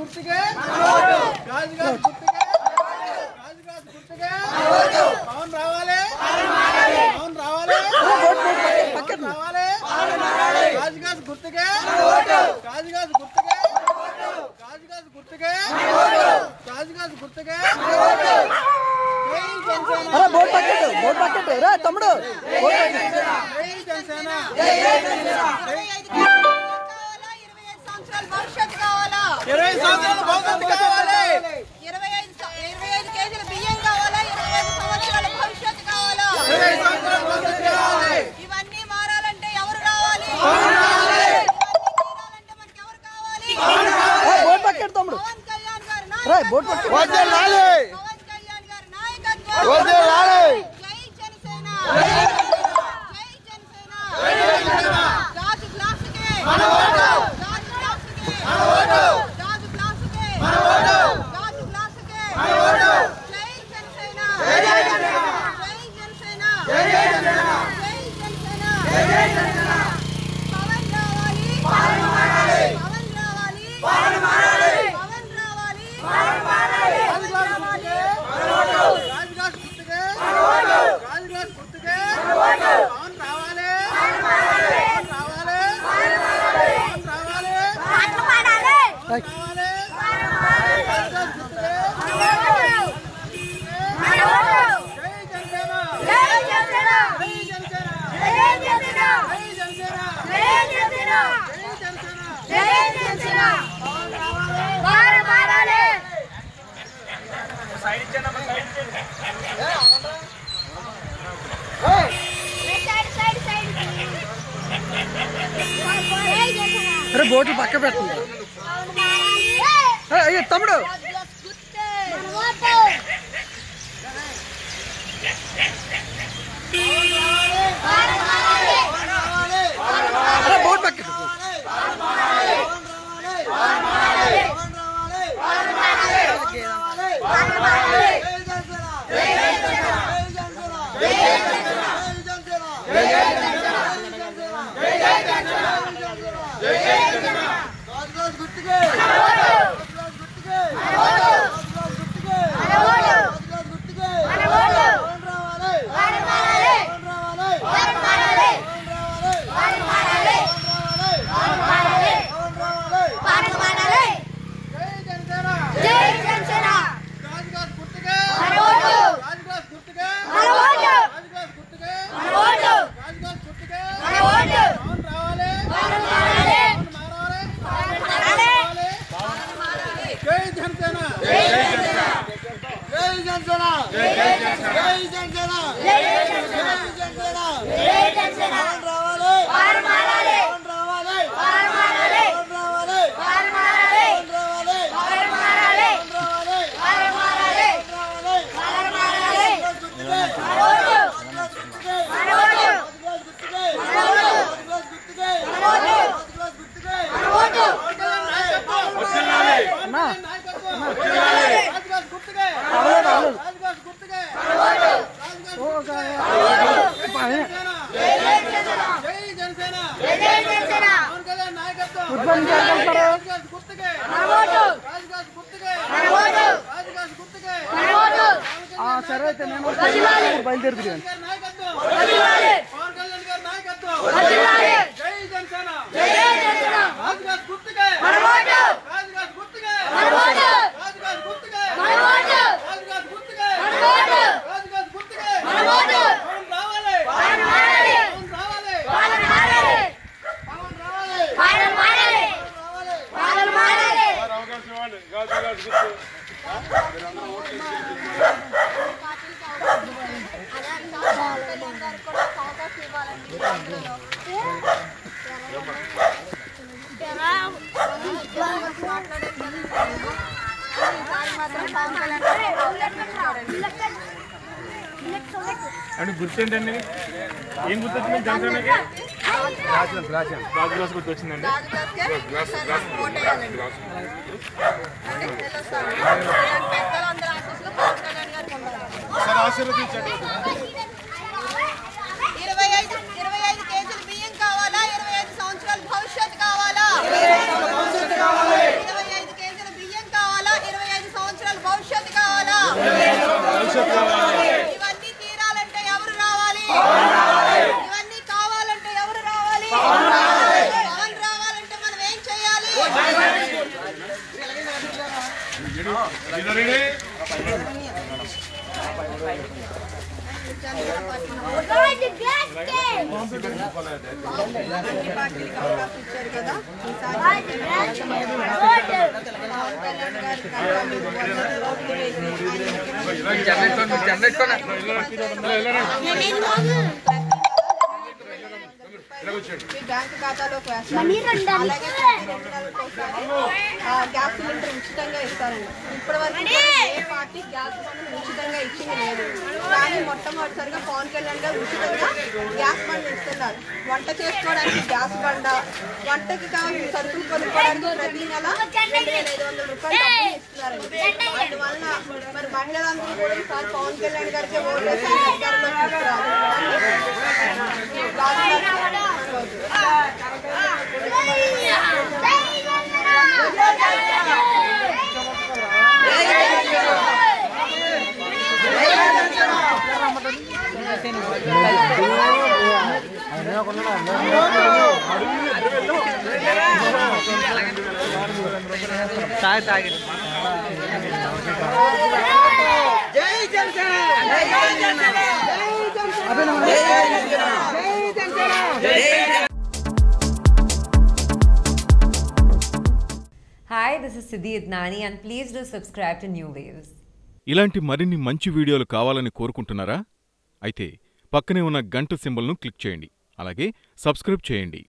గుర్తుకే గాజు గాజు గుర్తుకే గాజు గాజు గుర్తుకే పవన్ రావాలి పవన్ రావాలి పవన్ రావాలి గాజు గాజు గుర్తుకే గాజు గాజు గుర్తుకే గాజు గాజు గుర్తుకే గాజు గాజు గుర్తుకే అరే బోట్ పక్కట రా తమ్ముడు జై జనసేన జై జనసేన 20 సంవత్సరాల భవిష్యత్తు కావాలి 25 కేజీల బియ్యం కావాలా 25 సంవత్సరాల భవిష్యత్తు కావాలా 20 సంవత్సరాల భవిష్యత్తు కావాలి ఇవన్నీ మారాలంటే ఎవరు రావాలి మనకి ఎవరు కావాలి బోట్ పక్కట తమ్ముడు పవన్ కళ్యాణ్ గారి రా బోట్ పక్కట పవన్ కళ్యాణ్ గారి నాయకత్వం జై జనసేన జై జనసేన గాజు గ్లాసుకే మన ఓటు గాజు గ్లాసుకే మన ఓటు గాజు గ్లాసుకే మన ఓటు గాజు గ్లాసుకే మన ఓటు జై జనసేన జై జనసేన జై జనసేన జై జనసేన జై జనసేన పవన్ రావాలి పవన్ మారాలి పవన్ రావాలి పవన్ మారాలి పవన్ రావాలి పవన్ మారాలి గాజు గాజు గుర్తుకే గాజు గాజు గుర్తుకే గాజు గాజు గుర్తుకే పవన్ రావాలి పవన్ రావాలి పవన్ రావాలి పాట పాడాలి పవన్ రావాలి గాజు గాజు గుర్తుకే మన ఓటు జై జనసేన జై జనసేన జై జనసేన జై జనసేన జై జనసేన జై జనసేన జై జనసేన జై జనసేన పవన్ మారాలి అరే బోట్లు పక్క పెట్టండి అయ్యో తమ్ముడు అరే బోట్ పక్క సరే అయితే నేను బయలుదేరుతున్నాను అంటే గుర్తుంటండి ఏం గుర్తొచ్చింది జనసేనకి గ్లాస్ గుర్తొచ్చిందండి ఆశీర్వదించండి 25 కేజీల బియ్యం కావాలా 25 సంవత్సరాల భవిష్యత్తు కావాలా 25 కేజీల బియ్యం పార్టీలకు అవకాశం ఇచ్చారు కదా బ్యాంకు ఖాతాలోకి వేస్తారు. అలాగే గ్యాస్ సిలిండర్ ఉచితంగా ఇస్తారండి. ఇప్పటివరకు ఏ పార్టీ గ్యాస్ బండ్ ఉచితంగా ఇచ్చింది లేదు. కానీ మొట్టమొదటిసారిగా పవన్ కళ్యాణ్ గారు ఉచితంగా గ్యాస్ బండ్ ఇస్తున్నారు. వంట చేసుకోవడానికి గ్యాస్ బండ, వంటకి కావాల్సిన సరుకులు కొనుక్కోవడానికి ప్రతి నెల 2,500 రూపాయలు డబ్బులు ఇస్తున్నారండి. అందువల్ల మరి మహిళలందరూ కూడా ఈసారి పవన్ కళ్యాణ్ గారికి ఓటు వేసి అధికారంలో Hi, this is Siddhi Idnani and please do subscribe to New Waves. ఇలాంటి మరిన్ని మంచి వీడియోలు కావాలని కోరుకుంటున్నారా? అయితే పక్కనే ఉన్న గంట సింబల్ను క్లిక్ చేయండి. అలాగే సబ్స్క్రైబ్ చేయండి.